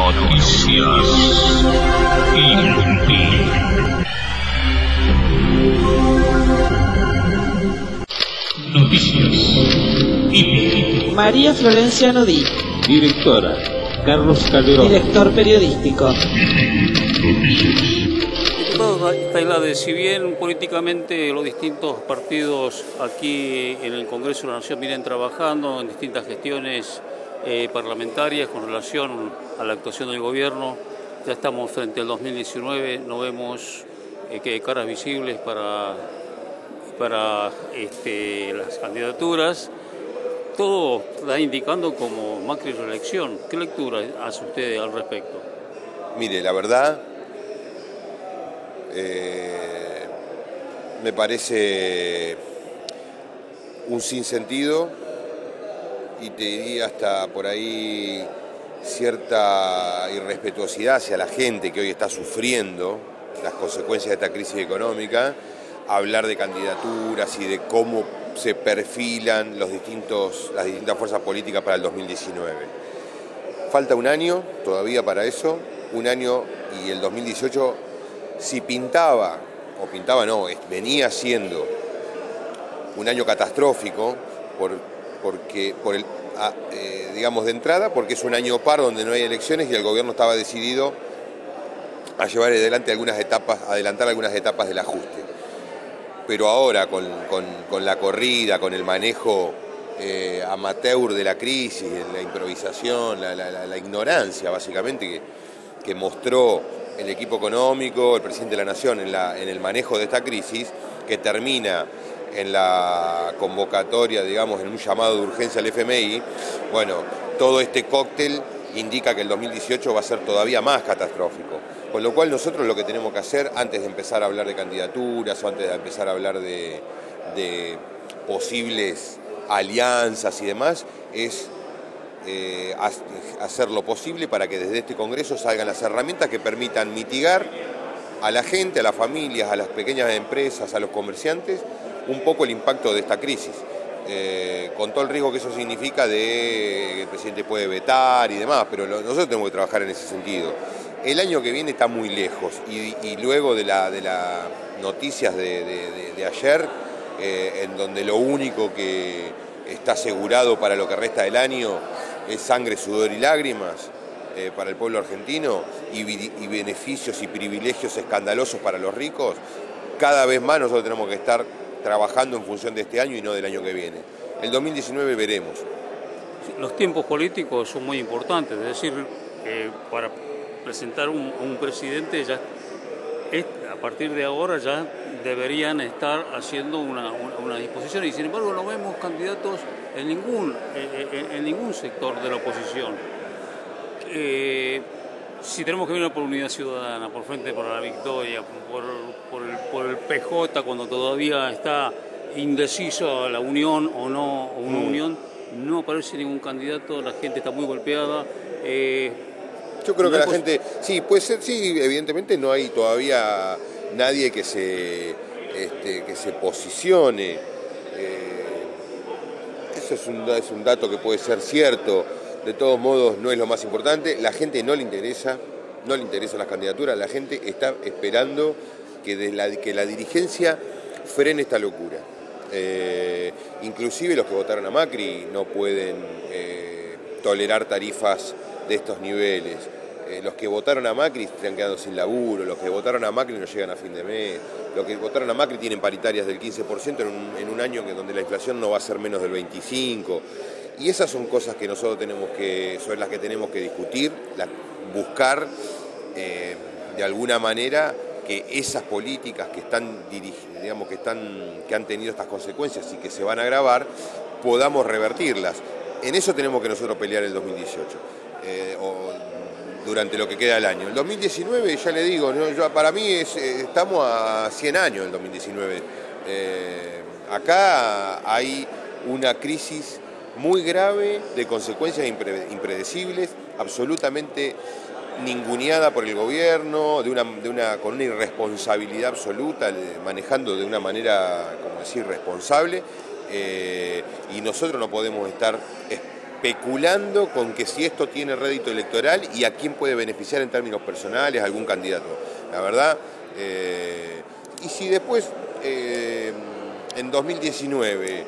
Noticias Inútil. Noticias Inútil. María Florencia Nodí. Directora Carlos Calderón. Director periodístico. Diputado Tailade, si bien políticamente los distintos partidos aquí en el Congreso de la Nación vienen trabajando en distintas gestiones parlamentarias con relación a la actuación del gobierno, ya estamos frente al 2019, no vemos que hay caras visibles para las candidaturas. Todo está indicando como Macri reelección. ¿Qué lectura hace usted al respecto? Mire, la verdad, me parece un sinsentido y te diría hasta por ahí cierta irrespetuosidad hacia la gente que hoy está sufriendo las consecuencias de esta crisis económica, hablar de candidaturas y de cómo se perfilan las distintas fuerzas políticas para el 2019. Falta un año todavía para eso, un año, y el 2018 si venía siendo un año catastrófico digamos de entrada, porque es un año par donde no hay elecciones y el gobierno estaba decidido a llevar adelantar algunas etapas del ajuste. Pero ahora con la corrida, con el manejo amateur de la crisis, la improvisación, la ignorancia básicamente que mostró el equipo económico, el presidente de la Nación en el manejo de esta crisis, que termina en la convocatoria, digamos, en un llamado de urgencia al FMI, bueno, todo este cóctel indica que el 2018 va a ser todavía más catastrófico. Con lo cual nosotros lo que tenemos que hacer, antes de empezar a hablar de candidaturas o antes de empezar a hablar de posibles alianzas y demás, es hacer lo posible para que desde este Congreso salgan las herramientas que permitan mitigar a la gente, a las familias, a las pequeñas empresas, a los comerciantes, un poco el impacto de esta crisis, con todo el riesgo que eso significa de que el presidente puede vetar y demás, pero nosotros tenemos que trabajar en ese sentido. El año que viene está muy lejos y luego de las noticias de ayer, en donde lo único que está asegurado para lo que resta del año es sangre, sudor y lágrimas para el pueblo argentino y beneficios y privilegios escandalosos para los ricos, cada vez más nosotros tenemos que estar trabajando en función de este año y no del año que viene. El 2019 veremos. Los tiempos políticos son muy importantes, es decir, para presentar un presidente ya a partir de ahora ya deberían estar haciendo una disposición y sin embargo no vemos candidatos en ningún sector de la oposición. Si tenemos que venir por Unidad Ciudadana, por Frente para la Victoria, por el PJ cuando todavía está indeciso la unión o no, o una unión, no aparece ningún candidato, la gente está muy golpeada. Yo creo que la gente, sí, puede ser, sí, evidentemente no hay todavía nadie que se posicione. Eso es un dato que puede ser cierto, de todos modos no es lo más importante. La gente no le interesan las candidaturas, la gente está esperando que la dirigencia frene esta locura. Inclusive los que votaron a Macri no pueden tolerar tarifas de estos niveles. Los que votaron a Macri están quedando sin laburo, los que votaron a Macri no llegan a fin de mes, los que votaron a Macri tienen paritarias del 15% en un año donde la inflación no va a ser menos del 25%. Y esas son cosas que nosotros sobre las que tenemos que discutir, buscar de alguna manera que esas políticas que han tenido estas consecuencias y que se van a agravar, podamos revertirlas. En eso tenemos que nosotros pelear el 2018. Durante lo que queda del año. El 2019, ya le digo, ¿no? Para mí estamos a 100 años del 2019. Acá hay una crisis muy grave de consecuencias impredecibles, absolutamente ninguneada por el gobierno, con una irresponsabilidad absoluta, manejando de una manera, como decir, responsable, y nosotros no podemos estar especulando con que si esto tiene rédito electoral y a quién puede beneficiar en términos personales a algún candidato. La verdad, y si después, en 2019,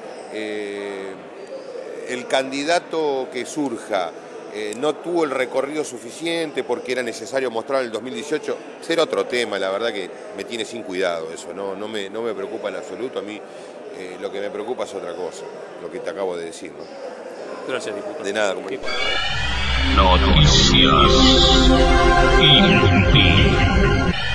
el candidato que surja no tuvo el recorrido suficiente porque era necesario mostrar el 2018, será otro tema, la verdad que me tiene sin cuidado eso, no me preocupa en absoluto, a mí lo que me preocupa es otra cosa, lo que te acabo de decir, ¿no? Gracias, diputado. De nada, compañero. Noticias Inútil.